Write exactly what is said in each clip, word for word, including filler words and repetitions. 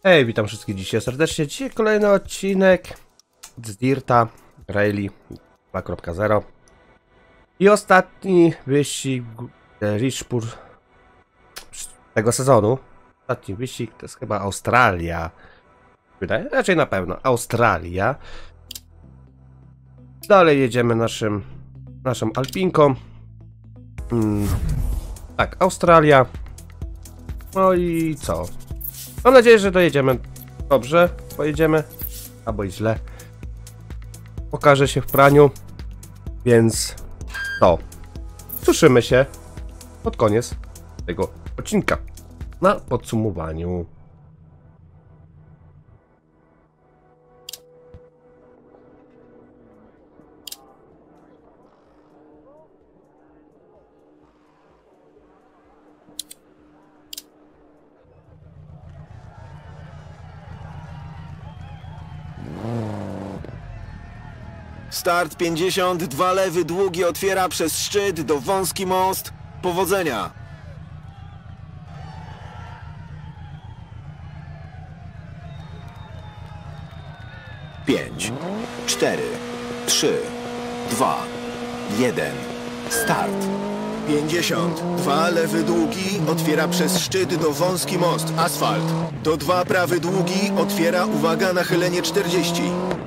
Hej, witam wszystkich dzisiaj serdecznie. Dzisiaj kolejny odcinek z Dirta Rally dwa kropka zero i ostatni wyścig Richpur tego sezonu. Ostatni wyścig to jest chyba Australia. Wydaje, raczej na pewno Australia. Dalej jedziemy naszym naszą Alpinką. Hmm. Tak, Australia. No i co? Mam nadzieję, że dojedziemy dobrze, pojedziemy, albo i źle. Pokaże się w praniu, więc to. Słyszymy się pod koniec tego odcinka na podsumowaniu. Start pięćdziesiąt, dwa lewy, długi, otwiera przez szczyt do wąski most. Powodzenia! Pięć, cztery, trzy, dwa, jeden. Start! pięćdziesiąt, dwa lewy, długi, otwiera przez szczyt do wąski most. Asfalt. Do dwa prawy, długi, otwiera, uwaga, nachylenie czterdzieści.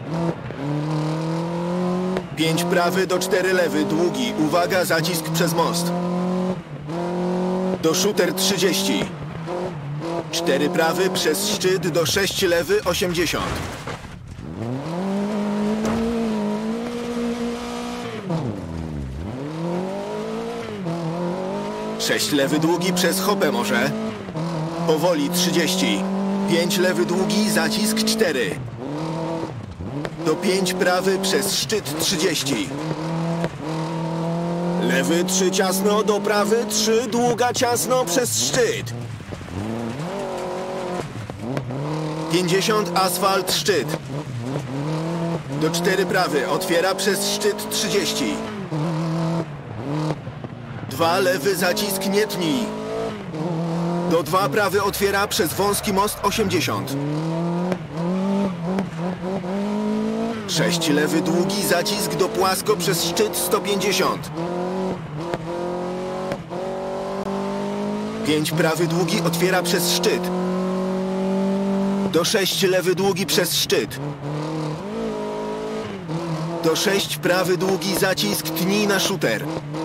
pięć prawy do cztery lewy, długi, uwaga, zacisk przez most. Do shooter trzydzieści. cztery prawy przez szczyt do sześć lewy, osiemdziesiąt. sześć lewy, długi przez hopę może. Powoli trzydzieści. pięć lewy, długi, zacisk cztery. Do pięć prawy przez szczyt trzydzieści. Lewy trzy ciasno, do prawy trzy, długa ciasno przez szczyt. pięćdziesiąt asfalt szczyt. Do cztery prawy otwiera przez szczyt trzydzieści. dwa lewy zacisk nie tnij. Do dwa prawy otwiera przez wąski most osiemdziesiąt. sześć lewy długi zacisk do płasko przez szczyt sto pięćdziesiąt. pięć prawy długi otwiera przez szczyt. Do sześć lewy długi przez szczyt. Do sześć prawy długi zacisk tnij na shooter.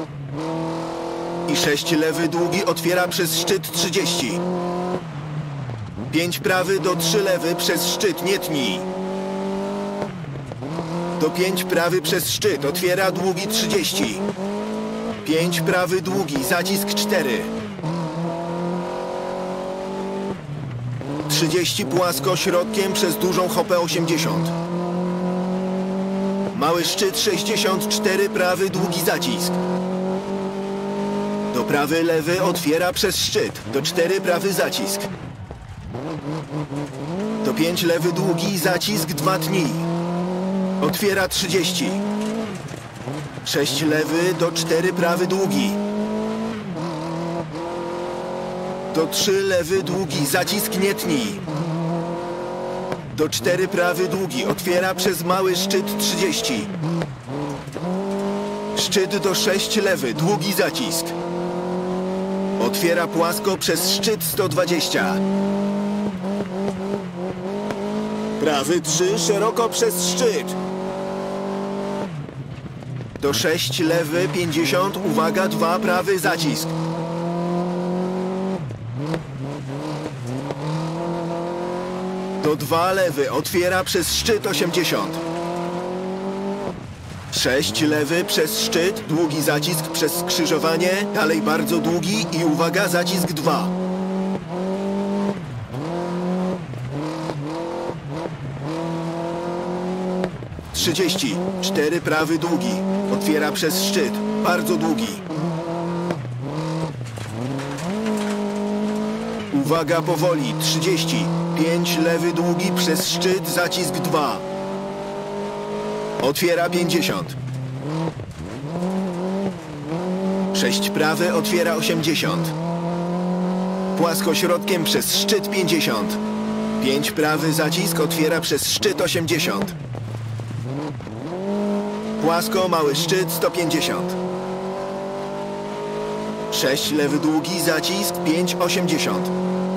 I sześć lewy długi otwiera przez szczyt trzydzieści. pięć prawy do trzy lewy przez szczyt nie tnij. Do pięć prawy przez szczyt otwiera długi trzydzieści. pięć prawy długi zacisk cztery. trzydzieści płasko środkiem przez dużą hopę osiemdziesiąt. Mały szczyt sześćdziesiąt cztery prawy długi zacisk. Do prawy lewy otwiera przez szczyt. Do cztery prawy zacisk. Do pięć lewy długi zacisk dwa tnij. Otwiera trzydzieści. sześć lewy do cztery prawy długi. Do trzy lewy długi zacisk nie tnij. Do cztery prawy długi otwiera przez mały szczyt trzydzieści. Szczyt do sześć lewy długi zacisk. Otwiera płasko przez szczyt sto dwadzieścia. Prawy trzy szeroko przez szczyt. Do sześć lewy pięćdziesiąt, uwaga, dwa prawy zacisk. Do dwa lewy otwiera przez szczyt osiemdziesiąt. sześć lewy przez szczyt, długi zacisk przez skrzyżowanie, dalej bardzo długi i uwaga, zacisk dwa. trzydzieści. cztery prawy długi. Otwiera przez szczyt. Bardzo długi. Uwaga, powoli. trzydzieści. pięć lewy długi przez szczyt. Zacisk dwa. Otwiera pięćdziesiąt. sześć prawy. Otwiera osiemdziesiąt. Płasko środkiem przez szczyt pięćdziesiąt. pięć prawy zacisk otwiera przez szczyt osiemdziesiąt. Płasko, mały szczyt sto pięćdziesiąt. sześć lewy długi zacisk pięć osiemdziesiąt.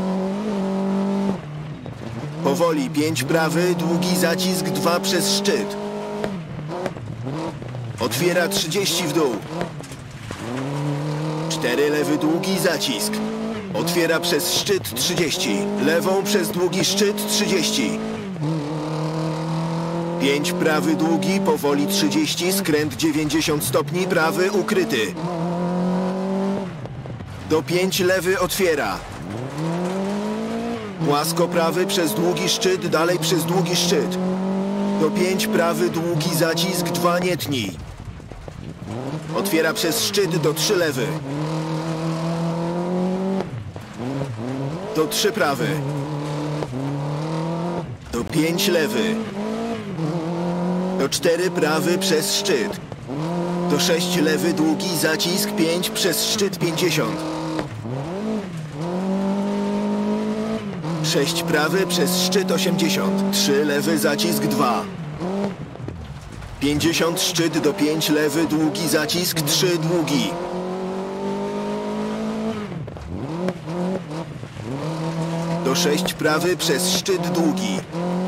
Powoli pięć prawy długi zacisk dwa przez szczyt. Otwiera trzydzieści w dół. cztery lewy długi zacisk. Otwiera przez szczyt trzydzieści. Lewą przez długi szczyt trzydzieści. pięć prawy długi, powoli trzydzieści, skręt dziewięćdziesiąt stopni, prawy ukryty. Do pięć lewy otwiera. Płasko prawy przez długi szczyt, dalej przez długi szczyt. Do pięć prawy długi zacisk dwa nie tnij. Otwiera przez szczyt do trzy lewy. Do trzy prawy. Do pięć lewy. Do cztery prawy przez szczyt. Do sześć lewy długi zacisk pięć przez szczyt pięćdziesiąt. sześć prawy przez szczyt osiemdziesiąt. trzy lewy zacisk dwa. pięćdziesiąt szczyt do pięć lewy długi zacisk trzy długi. Do sześć prawy przez szczyt długi.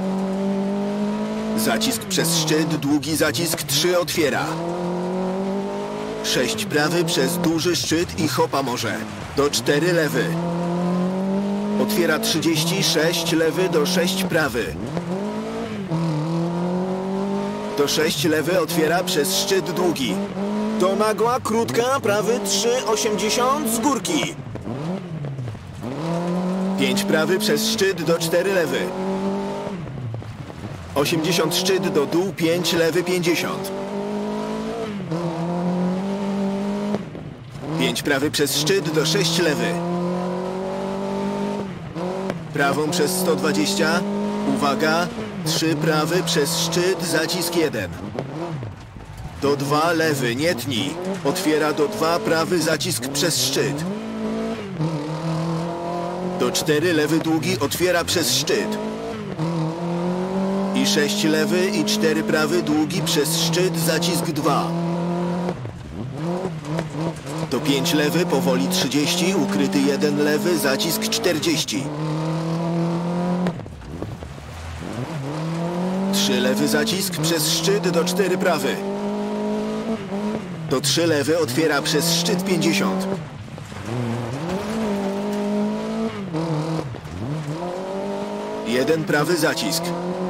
Zacisk przez szczyt, długi zacisk trzy otwiera. sześć prawy przez duży szczyt i hopa może. Do cztery lewy. Otwiera trzydzieści, sześć lewy do sześć prawy. Do sześć lewy otwiera przez szczyt długi. Do nagła, krótka, prawy trzy osiemdziesiąt z górki. pięć prawy przez szczyt do cztery lewy. osiemdziesiąt szczyt do dół, pięć lewy pięćdziesiąt. pięć prawy przez szczyt do sześć lewy. Prawą przez sto dwadzieścia. Uwaga, trzy prawy przez szczyt, zacisk jeden. Do dwa lewy, nie tnij. Otwiera do dwa prawy zacisk przez szczyt. Do cztery lewy długi otwiera przez szczyt. I sześć lewy i cztery prawy długi przez szczyt, zacisk dwa. Do pięć lewy, powoli trzydzieści, ukryty jeden lewy, zacisk czterdzieści. trzy lewy zacisk przez szczyt do cztery prawy. Do trzy lewy otwiera przez szczyt pięćdziesiąt. jeden prawy zacisk.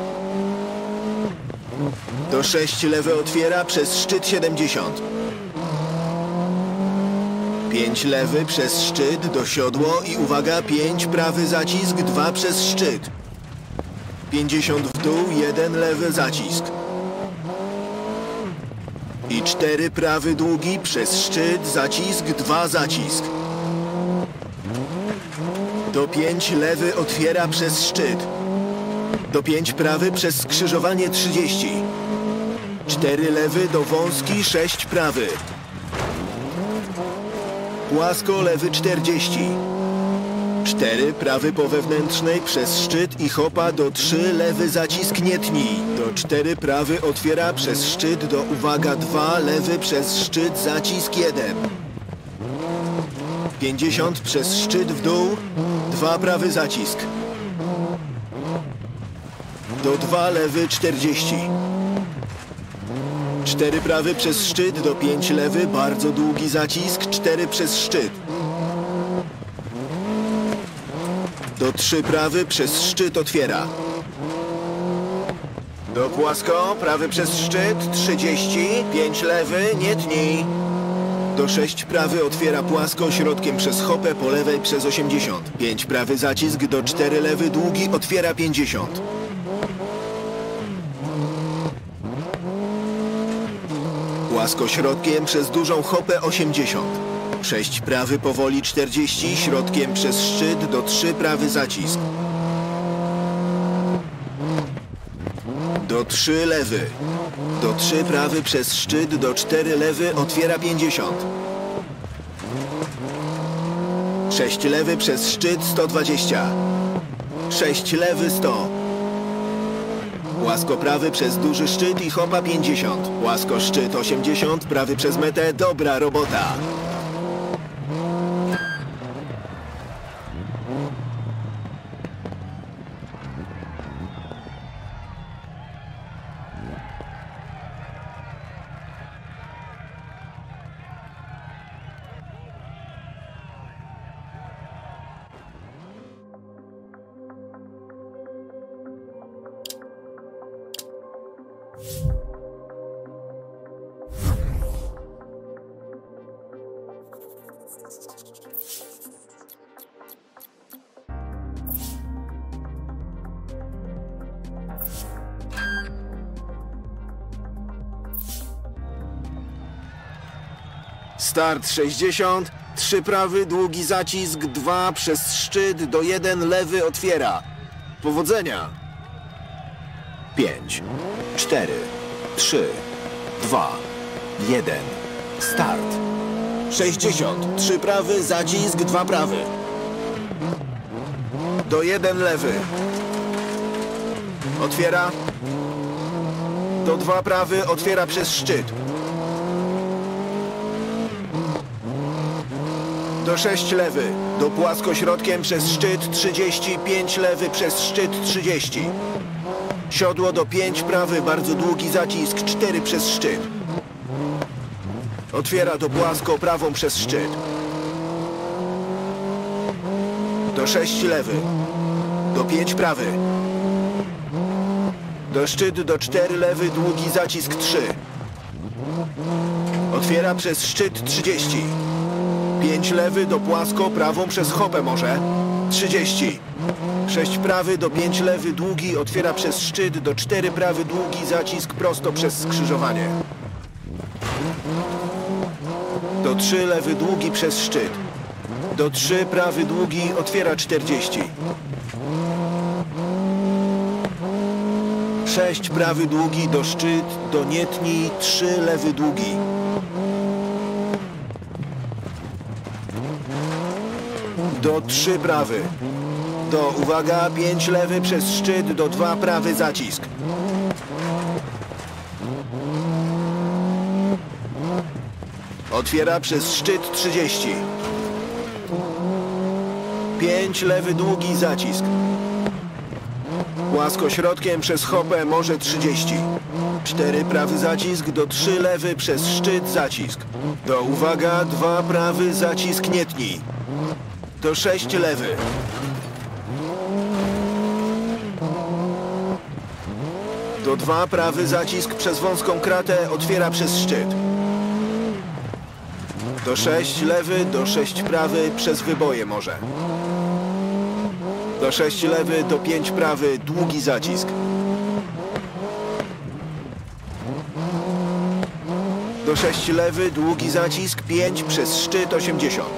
Do sześć lewy otwiera przez szczyt siedemdziesiąt. pięć lewy przez szczyt do siodło i uwaga, pięć prawy zacisk, dwa przez szczyt. pięćdziesiąt w dół, jeden lewy zacisk. I cztery prawy długi przez szczyt, zacisk, dwa zacisk. Do pięć lewy otwiera przez szczyt. Do pięć prawy przez skrzyżowanie trzydzieści. cztery lewy do wąski, sześć prawy. Płasko lewy czterdzieści. cztery prawy po wewnętrznej przez szczyt i hopa do trzy lewy zacisk nie tnij. Do cztery prawy otwiera przez szczyt do uwaga dwa lewy przez szczyt zacisk jeden. pięćdziesiąt przez szczyt w dół, dwa prawy zacisk. Do dwa lewy czterdzieści. cztery prawy przez szczyt do pięć lewy, bardzo długi zacisk, cztery przez szczyt. Do trzy prawy przez szczyt otwiera. Do płasko, prawy przez szczyt, trzydzieści, pięć lewy, nie tnij. Do sześć prawy otwiera płasko, środkiem przez hopę, po lewej przez osiemdziesiąt. pięć prawy zacisk, do cztery lewy długi, otwiera pięćdziesiąt. Płasko środkiem przez dużą hopę osiemdziesiąt. sześć prawy powoli czterdzieści, środkiem przez szczyt do trzy prawy zacisk. Do trzy lewy. Do trzy prawy przez szczyt do cztery lewy otwiera pięćdziesiąt. sześć lewy przez szczyt sto dwadzieścia. sześć lewy sto. Płasko prawy przez duży szczyt i hopa pięćdziesiąt. Płasko szczyt osiemdziesiąt, prawy przez metę. Dobra robota. Start sześćdziesiąt, trzy prawy, długi zacisk, dwa przez szczyt do jeden lewy otwiera. Powodzenia! pięć, cztery, trzy, dwa, jeden, start. sześćdziesiąt, trzy prawy, zacisk, dwa prawy. Do jeden lewy. Otwiera. Do dwa prawy, otwiera przez szczyt. Do sześć lewy, do płaskośrodkiem przez szczyt trzydzieści, pięć lewy przez szczyt trzydzieści. Siodło do pięć prawy, bardzo długi zacisk, cztery przez szczyt. Otwiera do płasko prawą przez szczyt. Do sześć lewy, do pięć prawy. Do szczyt do cztery lewy, długi zacisk trzy. Otwiera przez szczyt trzydzieści. pięć lewy do płasko, prawą przez hopę może. trzydzieści. sześć prawy do pięć lewy, długi, otwiera przez szczyt, do cztery prawy, długi, zacisk prosto przez skrzyżowanie. Do trzy lewy, długi przez szczyt. Do trzy prawy, długi, otwiera czterdzieści. sześć prawy, długi, do szczyt, do nie tnij, trzy lewy, długi. Do trzy prawy. Do, uwaga, pięć lewy przez szczyt, do dwa prawy zacisk. Otwiera przez szczyt trzydzieści. pięć lewy, długi zacisk. Płaskośrodkiem przez hopę może trzydzieści. cztery prawy zacisk, do trzy lewy przez szczyt zacisk. Do, uwaga, dwa prawy zacisk, nie tnij. Do sześć lewy. Do dwa prawy zacisk przez wąską kratę, otwiera przez szczyt. Do sześć lewy, do sześć prawy przez wyboje może. Do sześć lewy, do pięć prawy, długi zacisk. Do sześć lewy, długi zacisk, pięć przez szczyt osiemdziesiąt.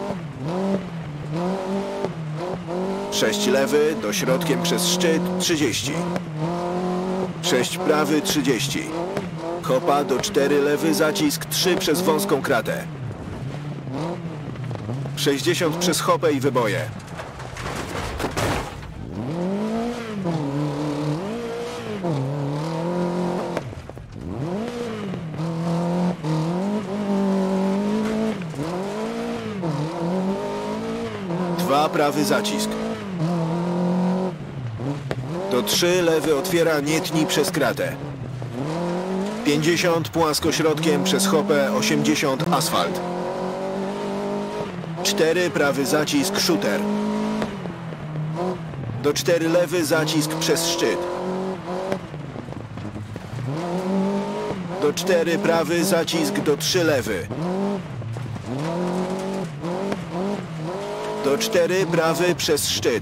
sześć lewy, do środkiem przez szczyt trzydzieści. sześć prawy trzydzieści. Hopa do cztery lewy, zacisk trzy przez wąską kratę. sześćdziesiąt przez hopę i wyboje. dwa prawy zacisk. Do trzy lewy, otwiera, nie tnij przez kratę. pięćdziesiąt płaskośrodkiem przez hopę, osiemdziesiąt asfalt. cztery prawy zacisk, shooter. Do cztery lewy, zacisk przez szczyt. Do cztery prawy, zacisk, do trzy lewy. Do cztery prawy przez szczyt.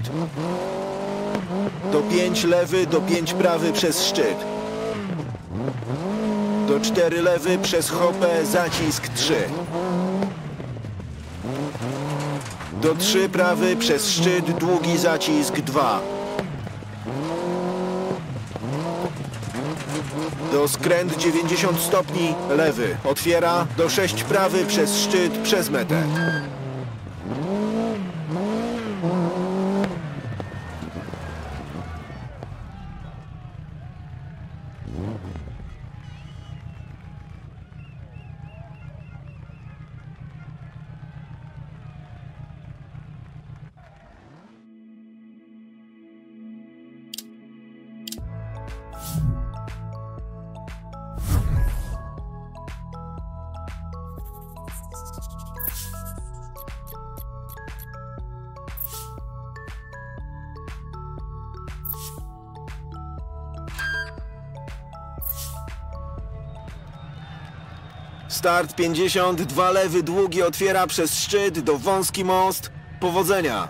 Do pięć lewy, do pięć prawy przez szczyt. Do cztery lewy przez hopę, zacisk trzy. Do trzy prawy przez szczyt, długi zacisk dwa. Do skręt dziewięćdziesiąt stopni, lewy, otwiera, do sześć prawy przez szczyt, przez metę. Start pięćdziesiąt, dwa lewy długi otwiera przez szczyt do wąski most. Powodzenia!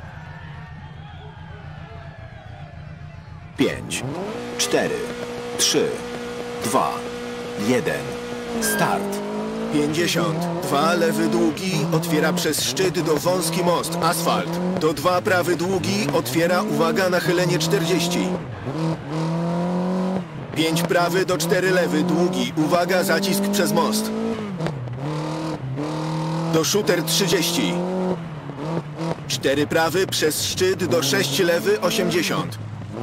pięć, cztery, trzy, dwa, jeden. Start! pięćdziesiąt, dwa lewy długi otwiera przez szczyt do wąski most. Asfalt. Do dwa prawy długi otwiera, uwaga, nachylenie czterdzieści. pięć prawy do cztery lewy długi. Uwaga, zacisk przez most. Do shooter trzydzieści. cztery prawy przez szczyt do sześć lewy osiemdziesiąt.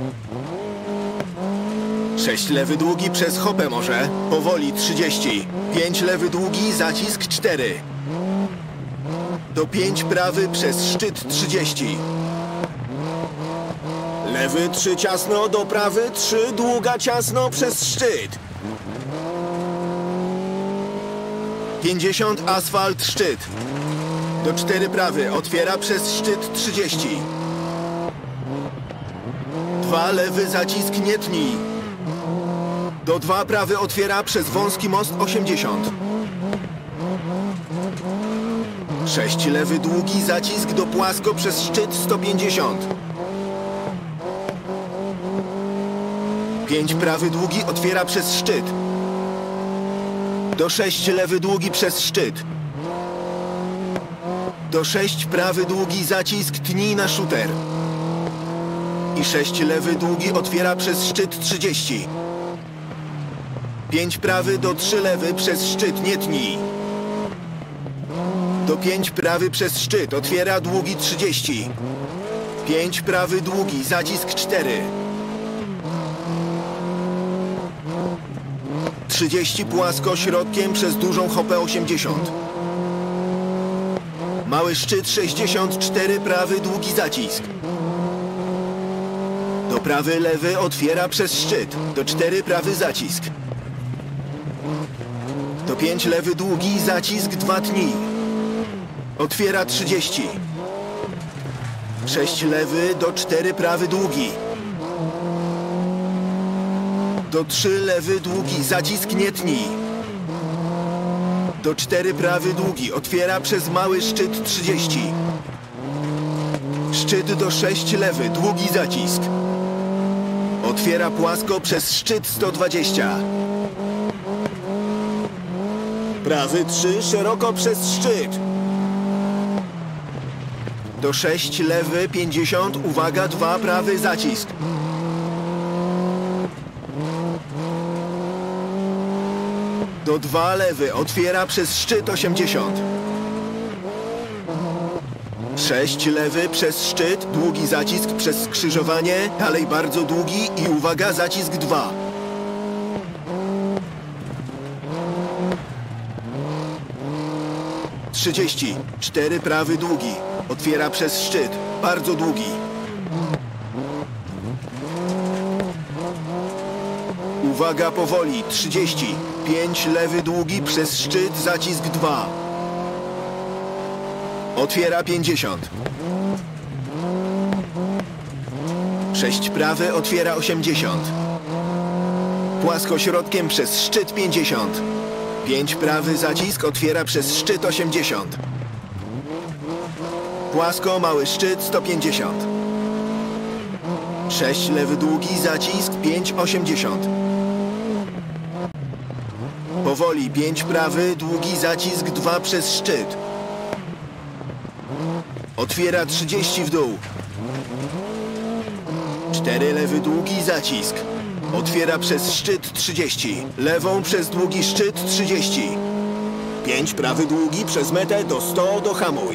sześć lewy długi przez hopę może. Powoli trzydzieści. pięć lewy długi, zacisk cztery. Do pięć prawy przez szczyt trzydzieści. Lewy trzy ciasno, do prawy trzy długa ciasno przez szczyt. pięćdziesiąt asfalt szczyt. Do cztery prawy otwiera przez szczyt trzydzieści. dwa lewy zacisk nie tnij. Do dwa prawy otwiera przez wąski most osiemdziesiąt. sześć lewy długi zacisk do płasko przez szczyt sto pięćdziesiąt. pięć prawy długi otwiera przez szczyt. Do sześć lewy długi przez szczyt. Do sześć prawy długi zacisk tnij na shooter. I sześć lewy długi otwiera przez szczyt trzydzieści. pięć prawy do trzy lewy przez szczyt nie tnij. Do pięć prawy przez szczyt otwiera długi trzydzieści. pięć prawy długi zacisk cztery. trzydzieści płasko środkiem przez dużą hopę osiemdziesiąt. Mały szczyt sześćdziesiąt cztery prawy długi zacisk. Do prawy lewy otwiera przez szczyt. Do cztery prawy zacisk. Do pięć lewy długi zacisk dwa tnij. Otwiera trzydzieści. sześć lewy do cztery prawy długi. Do trzy lewy długi zacisk nie tnij. Do cztery prawy długi otwiera przez mały szczyt trzydzieści. Szczyt do sześć lewy długi zacisk. Otwiera płasko przez szczyt sto dwadzieścia. Prawy trzy szeroko przez szczyt. Do sześć lewy pięćdziesiąt, uwaga, dwa prawy zacisk. Do dwa lewy otwiera przez szczyt osiemdziesiąt. sześć lewy przez szczyt, długi zacisk przez skrzyżowanie, dalej bardzo długi i uwaga, zacisk dwa. trzydzieści. cztery prawy długi. Otwiera przez szczyt. Bardzo długi. Uwaga, powoli. trzydzieści. pięć lewy długi przez szczyt. Zacisk dwa. Otwiera pięćdziesiąt. sześć prawy. Otwiera osiemdziesiąt. Płasko środkiem przez szczyt pięćdziesiąt. pięć prawy zacisk otwiera przez szczyt osiemdziesiąt. Płasko mały szczyt sto pięćdziesiąt. sześć lewy długi zacisk pięć osiemdziesiąt. Powoli pięć prawy długi zacisk dwa przez szczyt. Otwiera trzydzieści w dół. cztery lewy długi zacisk. Otwiera przez szczyt trzydzieści. Lewą przez długi szczyt trzydzieści. pięć prawy długi przez metę do sto do hamuj.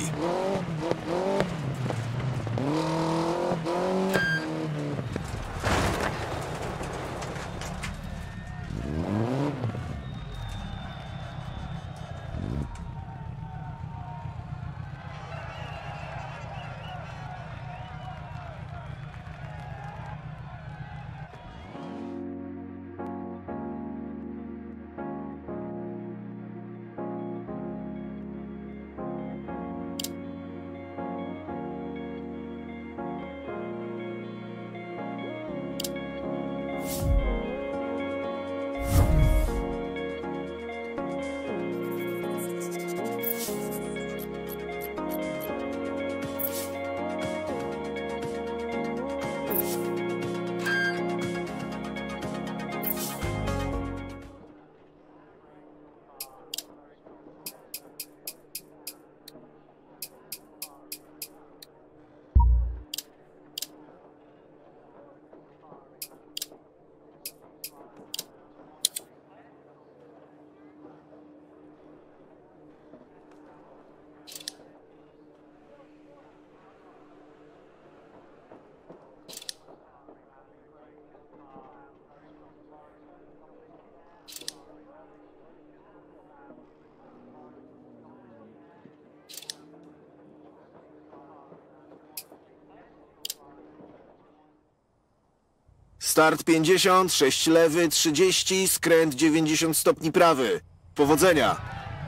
Start pięćdziesiąt, sześć lewy, trzydzieści, skręt dziewięćdziesiąt stopni prawy. Powodzenia!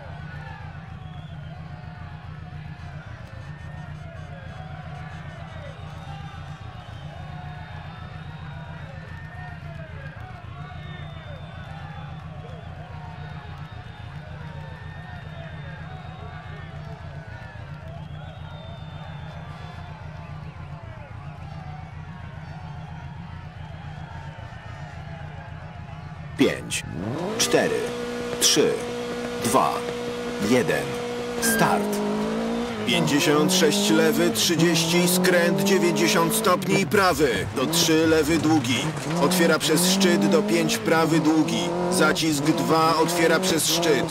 pięć, cztery, trzy, dwa, jeden. Start. pięćdziesiąt sześć lewy, trzydzieści, skręt dziewięćdziesiąt stopni prawy. Do trzy lewy długi. Otwiera przez szczyt do pięć prawy długi. Zacisk dwa otwiera przez szczyt.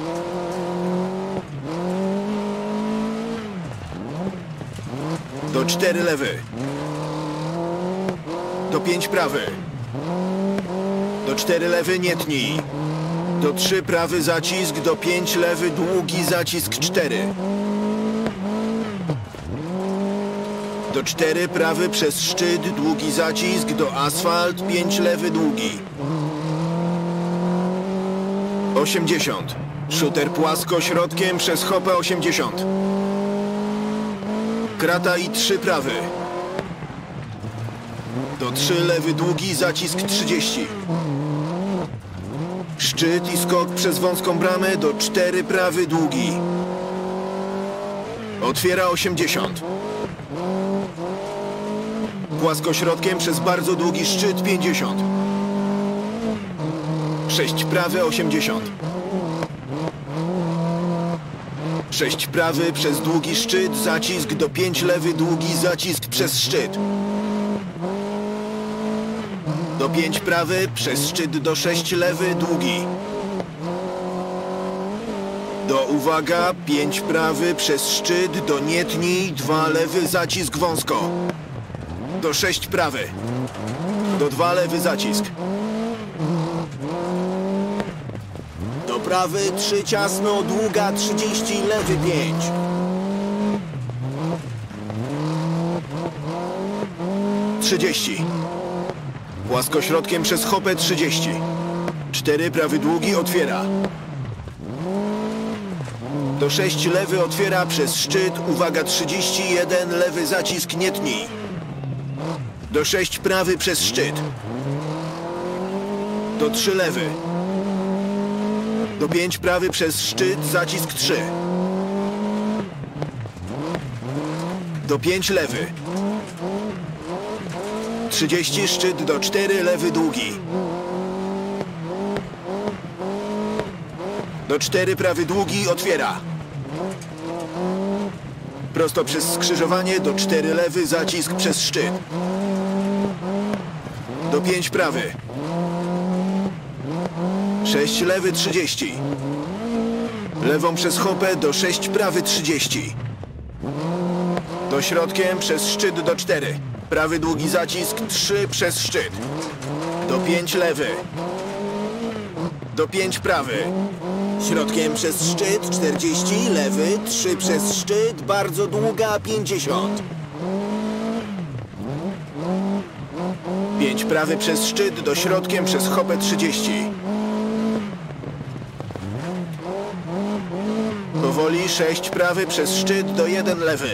Do cztery lewy. Do pięć prawy. Do cztery lewy nie tnij. Do trzy prawy zacisk, do pięć lewy długi zacisk cztery. Do cztery prawy przez szczyt długi zacisk, do asfalt pięć lewy długi. osiemdziesiąt. Shooter płasko środkiem przez hopę osiemdziesiąt. Krata i trzy prawy. Do trzy lewy długi zacisk trzydzieści. Szczyt i skok przez wąską bramę do cztery prawy długi. Otwiera osiemdziesiąt. Płaskośrodkiem przez bardzo długi szczyt pięćdziesiąt. sześć prawy osiemdziesiąt. sześć prawy przez długi szczyt, zacisk do pięć lewy długi, zacisk przez szczyt. Do pięć prawy, przez szczyt do sześć lewy, długi. Do uwaga, pięć prawy, przez szczyt do nie tnij, dwa lewy, zacisk wąsko. Do sześć prawy. Do dwa lewy, zacisk. Do prawy, trzy ciasno, długa, trzydzieści, lewy, pięć. trzydzieści. Płaskośrodkiem przez hopę trzydzieści. cztery prawy długi otwiera. Do sześć lewy otwiera przez szczyt. Uwaga trzydzieści jeden lewy zacisk nie tnij. Do sześć prawy przez szczyt. Do trzy lewy. Do pięć prawy przez szczyt zacisk trzy. Do pięć lewy. trzydzieści szczyt do cztery lewy długi. Do cztery prawy długi otwiera. Prosto przez skrzyżowanie do cztery lewy zacisk przez szczyt. Do pięć prawy. sześć lewy trzydzieści. Lewą przez hopę do sześć prawy trzydzieści. Do środkiem przez szczyt do cztery. Prawy długi zacisk trzy przez szczyt. Do pięć lewy. Do pięć prawy. Środkiem przez szczyt czterdzieści, lewy, trzy przez szczyt, bardzo długa pięćdziesiąt. pięć prawy przez szczyt, do środkiem przez hopę trzydzieści. Powoli sześć prawy przez szczyt, do jeden lewy.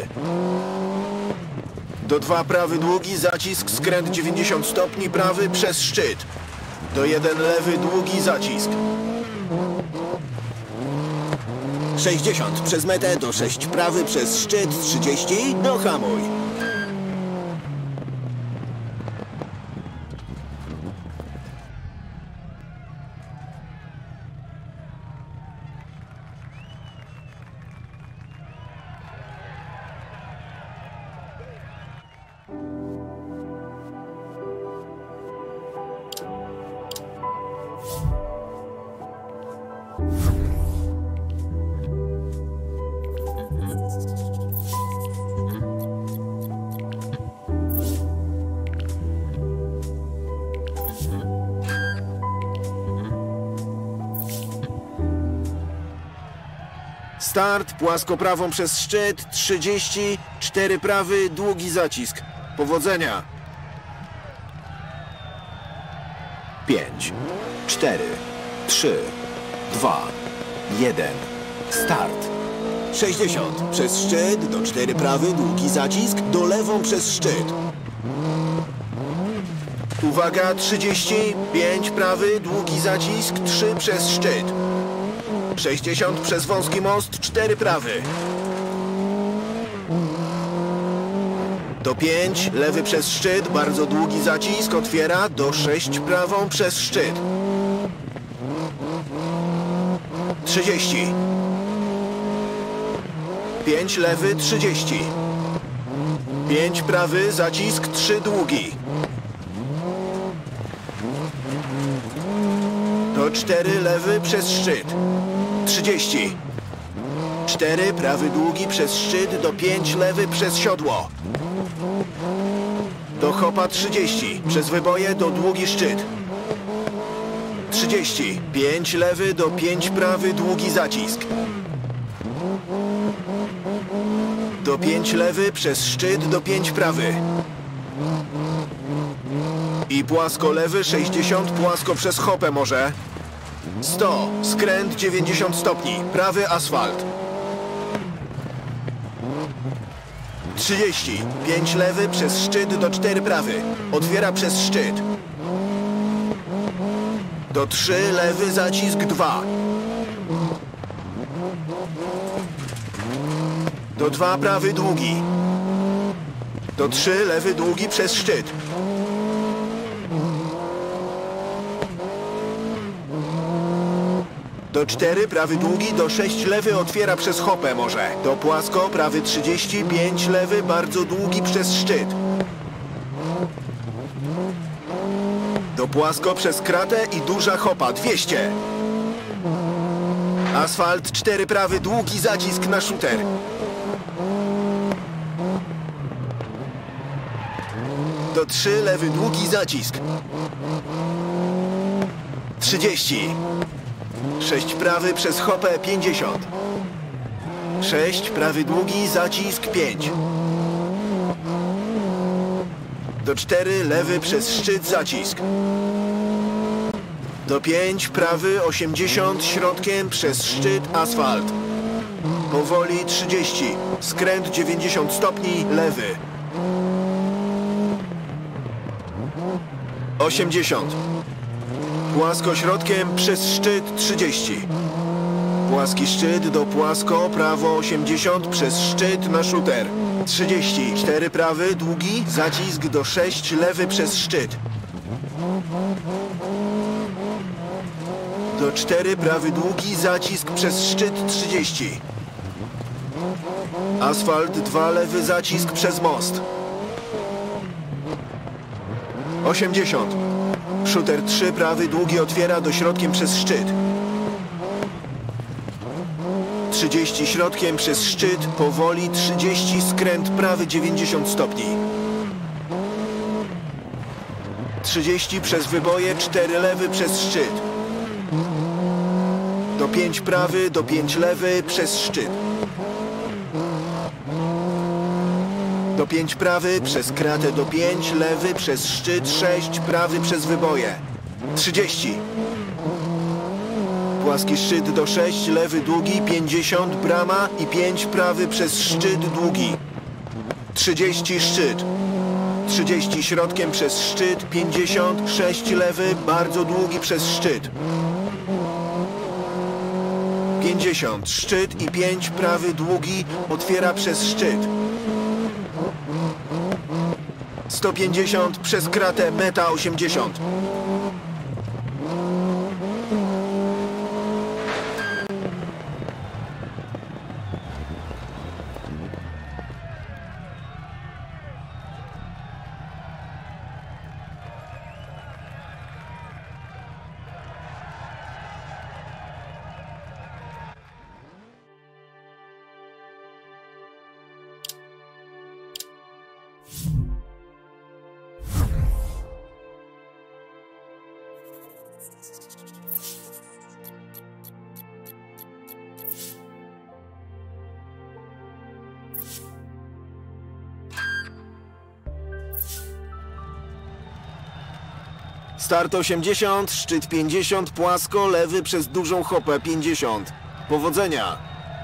Do dwa prawy długi, zacisk, skręt dziewięćdziesiąt stopni, prawy przez szczyt. Do jeden lewy długi, zacisk. sześćdziesiąt przez metę, do sześć prawy przez szczyt, trzydzieści, do hamuj. Start, płasko prawą przez szczyt, trzydzieści, cztery prawy, długi zacisk. Powodzenia! pięć, cztery, trzy, dwa, jeden. Start. sześćdziesiąt. Przez szczyt, do cztery prawy, długi zacisk, do lewą przez szczyt. Uwaga, trzydzieści, pięć prawy, długi zacisk, trzy przez szczyt. sześćdziesiąt przez wąski most, cztery prawy. Do pięć, lewy przez szczyt, bardzo długi zacisk, otwiera, do sześć prawą przez szczyt. trzydzieści. pięć lewy, trzydzieści. pięć prawy, zacisk, trzy długi. Do cztery lewy przez szczyt. trzydzieści. cztery prawy długi przez szczyt, do pięć lewy przez siodło. Do hopa trzydzieści. Przez wyboje do długi szczyt. trzydzieści. pięć lewy do pięć prawy, długi zacisk. Do pięć lewy przez szczyt, do pięć prawy. I płasko lewy, sześćdziesiąt, płasko przez hopę może. sto. Skręt dziewięćdziesiąt stopni. Prawy asfalt. trzydzieści. pięć lewy przez szczyt, do cztery prawy. Otwiera przez szczyt. Do trzy lewy, zacisk dwa. Do dwa prawy długi. Do trzy lewy długi przez szczyt. Do cztery prawy długi, do sześć lewy otwiera przez hopę może. Do płasko prawy trzydzieści, pięć lewy bardzo długi przez szczyt. Do płasko przez kratę i duża hopa dwieście. Asfalt cztery prawy, długi zacisk na shooter. Do trzy lewy długi zacisk. trzydzieści. sześć prawy przez hopę pięćdziesiąt. sześć prawy długi zacisk pięć. Do cztery lewy przez szczyt zacisk. Do pięć prawy osiemdziesiąt środkiem przez szczyt asfalt. Powoli trzydzieści. Skręt dziewięćdziesiąt stopni lewy. osiemdziesiąt. Płasko środkiem przez szczyt trzydzieści. Płaski szczyt do płasko, prawo osiemdziesiąt przez szczyt na shooter. trzydzieści. cztery prawy, długi, zacisk do sześć lewy przez szczyt. Do cztery prawy długi, zacisk przez szczyt trzydzieści. Asfalt dwa lewy, zacisk przez most. osiemdziesiąt. Shooter trzy prawy długi otwiera do środkiem przez szczyt. trzydzieści środkiem przez szczyt, powoli trzydzieści, skręt prawy dziewięćdziesiąt stopni. trzydzieści przez wyboje, cztery lewy przez szczyt. Do pięć prawy, do pięć lewy przez szczyt. Do pięć prawy, przez kratę do pięć, lewy przez szczyt, sześć prawy przez wyboje. trzydzieści. Płaski szczyt do sześć, lewy długi, pięćdziesiąt, brama i pięć prawy przez szczyt długi. trzydzieści szczyt. trzydzieści środkiem przez szczyt, pięćdziesiąt, sześć lewy, bardzo długi przez szczyt. pięćdziesiąt szczyt i pięć prawy długi, otwiera przez szczyt. sto pięćdziesiąt przez kratę, meta osiemdziesiąt. Start osiemdziesiąt, szczyt pięćdziesiąt, płasko, lewy przez dużą hopę pięćdziesiąt. Powodzenia!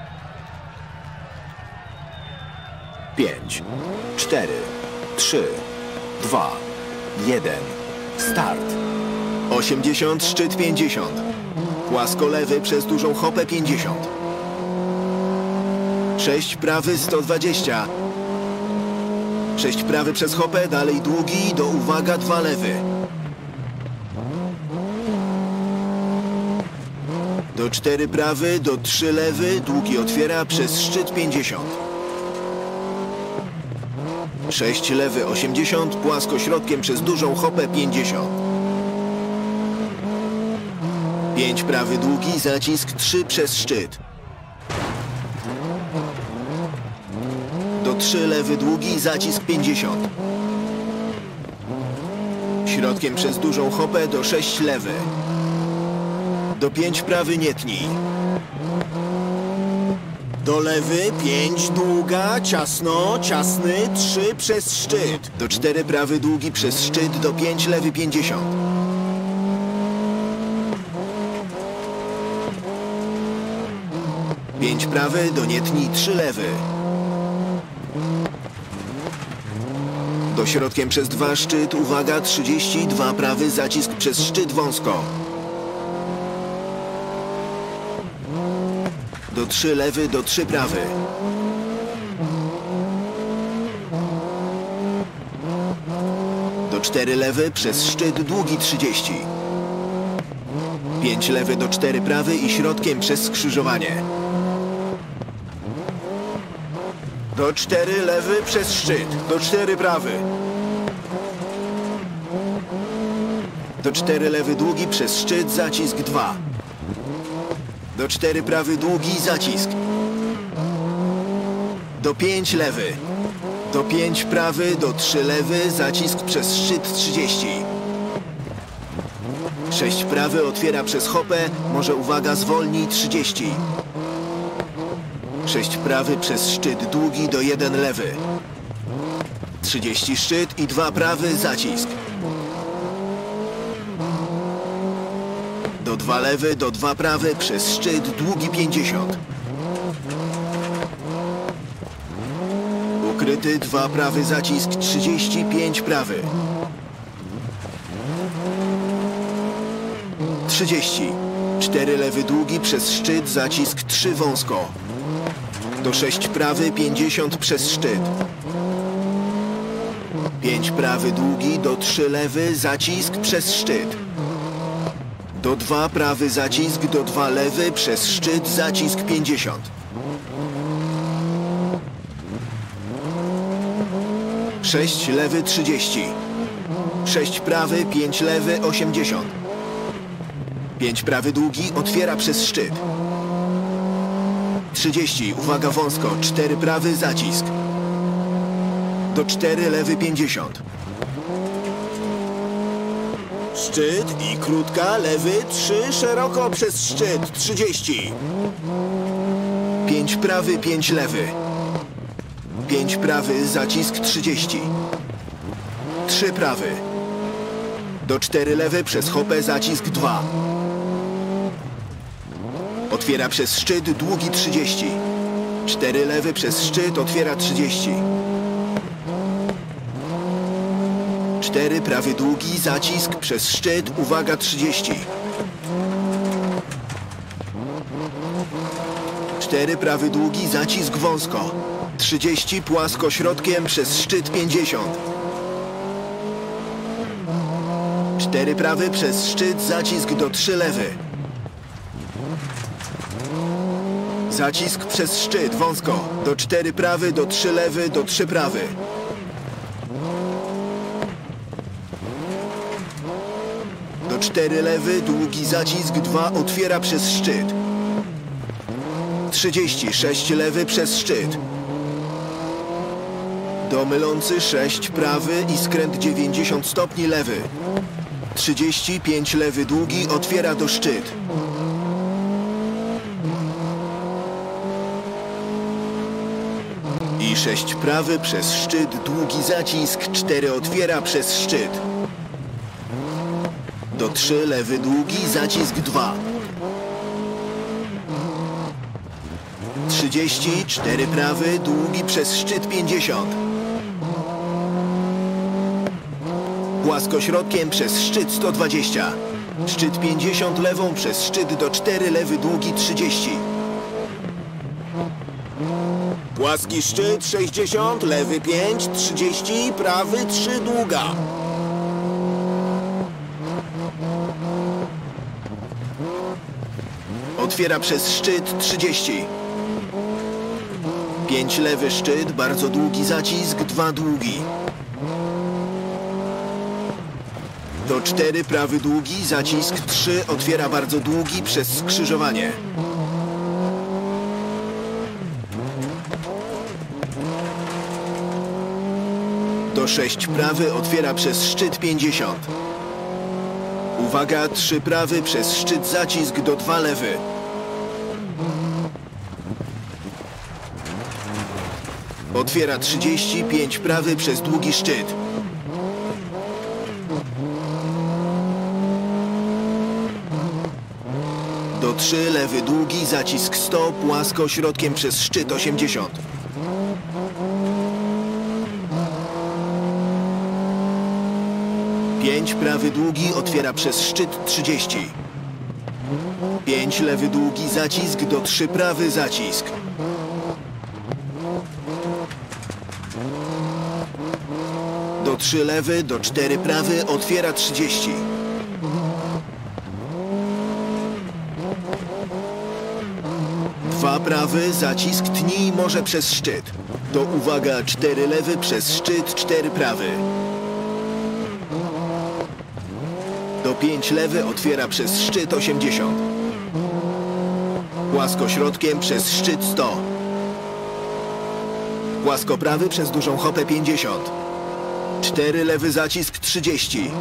pięć, cztery, trzy, dwa, jeden. Start. osiemdziesiąt, szczyt pięćdziesiąt. Płasko lewy przez dużą hopę pięćdziesiąt. sześć prawy sto dwadzieścia. sześć prawy przez hopę, dalej długi, do uwaga dwa lewy. Do cztery prawy, do trzy lewy, długi otwiera przez szczyt pięćdziesiąt. sześć lewy osiemdziesiąt, płasko środkiem przez dużą hopę pięćdziesiąt. pięć prawy długi, zacisk trzy przez szczyt. Do trzy lewy długi, zacisk pięćdziesiąt. Środkiem przez dużą hopę do sześć lewy. Do pięć prawy nie tnij. Do lewy pięć długa, ciasno, ciasny, trzy przez szczyt. Do cztery prawy długi przez szczyt, do pięć lewy pięćdziesiąt. pięć prawy, do nie tnij, trzy lewy. Do środkiem przez dwa szczyt, uwaga, trzydzieści, dwa prawy, zacisk przez szczyt wąsko. Do trzy lewy, do trzy prawy. Do cztery lewy, przez szczyt długi trzydzieści. pięć lewy do cztery prawy i środkiem przez skrzyżowanie. Do cztery lewy przez szczyt, do cztery prawy. Do cztery lewy długi przez szczyt, zacisk dwa. Do cztery prawy długi, zacisk. Do pięć lewy. Do pięć prawy, do trzy lewy, zacisk przez szczyt trzydzieści. sześć prawy otwiera przez hopę, może uwaga zwolnij trzydzieści. sześć prawy przez szczyt długi do jeden lewy. trzydzieści szczyt i dwa prawy, zacisk. Do dwa lewy, do dwa prawy, przez szczyt długi pięćdziesiąt. Ukryty, dwa prawy, zacisk trzydzieści, pięć prawy. trzydzieści. cztery lewy długi przez szczyt, zacisk trzy wąsko. Do sześć prawy, pięćdziesiąt przez szczyt. pięć prawy długi, do trzy lewy, zacisk przez szczyt. Do dwa prawy, zacisk, do dwa lewy, przez szczyt, zacisk pięćdziesiąt. sześć lewy, trzydzieści. sześć prawy, pięć lewy, osiemdziesiąt. pięć prawy długi, otwiera przez szczyt. trzydzieści, uwaga wąsko, cztery prawy, zacisk. Do cztery lewy, pięćdziesiąt. Szczyt i krótka, lewy, trzy, szeroko przez szczyt, trzydzieści. pięć prawy, pięć lewy. pięć prawy, zacisk trzydzieści. trzy prawy. Do cztery lewy przez hopę, zacisk dwa. Otwiera przez szczyt, długi trzydzieści. cztery lewy przez szczyt, otwiera trzydzieści. cztery prawy długi, zacisk przez szczyt, uwaga trzydzieści. cztery prawy długi, zacisk wąsko. trzydzieści płasko środkiem przez szczyt pięćdziesiąt. cztery prawy przez szczyt, zacisk do trzy lewy. Zacisk przez szczyt wąsko. Do cztery prawy, do trzy lewy, do trzy prawy. Do cztery lewy, długi zacisk dwa, otwiera przez szczyt. trzydzieści, sześć lewy przez szczyt. Do mylący sześć prawy i skręt dziewięćdziesiąt stopni lewy. trzydzieści, pięć lewy długi, otwiera do szczyt. I sześć prawy przez szczyt, długi zacisk, cztery otwiera przez szczyt. Do trzy lewy długi, zacisk dwa. trzydzieści, cztery prawy, długi przez szczyt pięćdziesiąt. Płaskośrodkiem przez szczyt sto dwadzieścia. Szczyt pięćdziesiąt lewą przez szczyt do cztery lewy długi trzydzieści. Płaski szczyt sześćdziesiąt, lewy pięć, trzydzieści, prawy trzy długa. Otwiera przez szczyt trzydzieści. pięć lewy szczyt, bardzo długi zacisk, dwa długi. Do cztery prawy długi, zacisk trzy, otwiera bardzo długi przez skrzyżowanie. Do sześć prawy, otwiera przez szczyt pięćdziesiąt. Uwaga, trzy prawy przez szczyt zacisk do dwa lewy. Otwiera trzydzieści, pięć prawy przez długi szczyt. Do trzy lewy długi, zacisk sto, płasko środkiem przez szczyt osiemdziesiąt. pięć prawy długi, otwiera przez szczyt trzydzieści. pięć lewy długi, zacisk do trzy prawy, zacisk. Do trzy lewy, do cztery prawy, otwiera trzydzieści. dwa prawy, zacisk tnij może przez szczyt. Do uwaga, cztery lewy przez szczyt, cztery prawy. Do pięć lewy, otwiera przez szczyt osiemdziesiąt. Płaskośrodkiem przez szczyt sto. Płaskoprawy przez dużą hopę pięćdziesiąt. cztery lewy zacisk trzydzieści.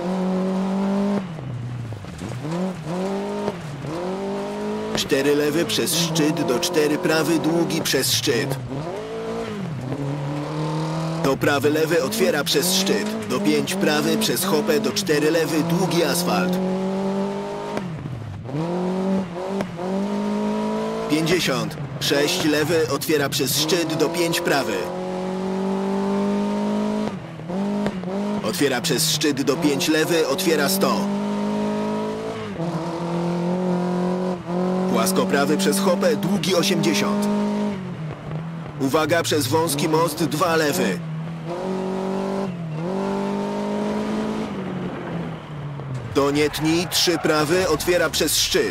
cztery lewy przez szczyt do cztery prawy długi przez szczyt. Do prawy lewy, otwiera przez szczyt. Do pięć prawy przez hopę do cztery lewy długi asfalt. pięćdziesiąt. sześć lewy, otwiera przez szczyt do pięć prawy. Otwiera przez szczyt do pięć lewy, otwiera sto. Płaskoprawy przez hopę, długi osiemdziesiąt. Uwaga, przez wąski most, dwa lewy. Do nie tnij, trzy prawy, otwiera przez szczyt.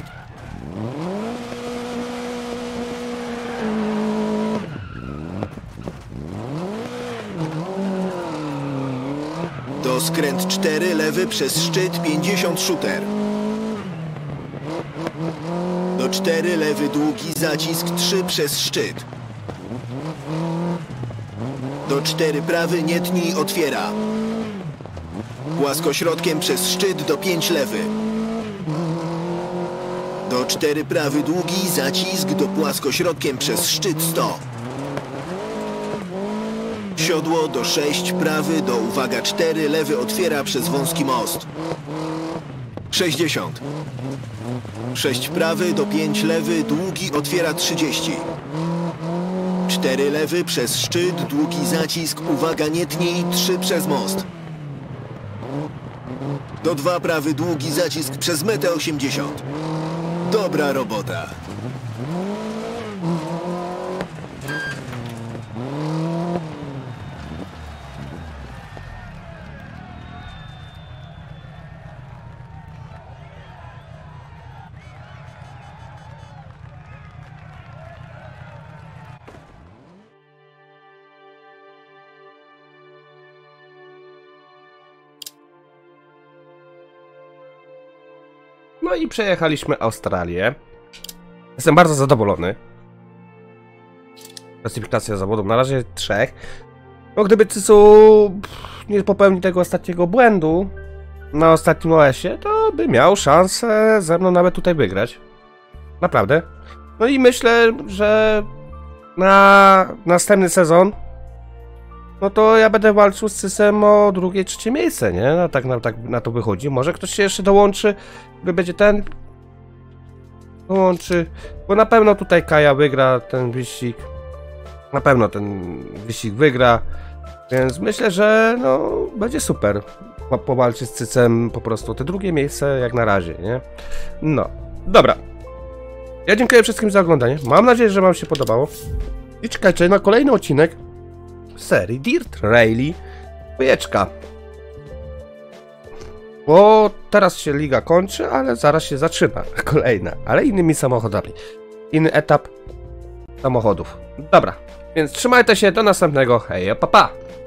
Do skręt cztery lewy przez szczyt pięćdziesiąt shooter. Do cztery lewy długi, zacisk trzy przez szczyt. Do cztery prawy, nie tnij, otwiera. Płaskośrodkiem przez szczyt do pięć lewy. Do cztery prawy długi, zacisk do płaskośrodkiem przez szczyt sto. Siodło do sześć prawy, do uwaga cztery lewy, otwiera przez wąski most. sześćdziesiąt. sześć prawy do pięć lewy, długi, otwiera trzydzieści. cztery lewy przez szczyt, długi zacisk, uwaga nie tnij, trzy przez most. Do dwa prawy, długi zacisk przez metę osiemdziesiąt. Dobra robota. No i przejechaliśmy Australię. Jestem bardzo zadowolony. Klasyfikacja zawodów na razie trzech. No gdyby Cysu nie popełnił tego ostatniego błędu na ostatnim O S-ie, to by miał szansę ze mną nawet tutaj wygrać. Naprawdę. No i myślę, że na następny sezon no to ja będę walczył z Cysem o drugie, trzecie miejsce, nie? No tak na, tak na to wychodzi. Może ktoś się jeszcze dołączy, by będzie ten... Dołączy, bo na pewno tutaj Kaja wygra ten wyścig. Na pewno ten wyścig wygra, więc myślę, że no będzie super. Po, powalczyć z Cycem po prostu te drugie miejsce jak na razie, nie? No, dobra. Ja dziękuję wszystkim za oglądanie. Mam nadzieję, że wam się podobało. I czekajcie na kolejny odcinek serii Dirt Rally Dwójeczka. Bo teraz się liga kończy, ale zaraz się zaczyna kolejna, ale innymi samochodami. Inny etap samochodów. Dobra, więc trzymajcie się, do następnego. Hej, pa pa!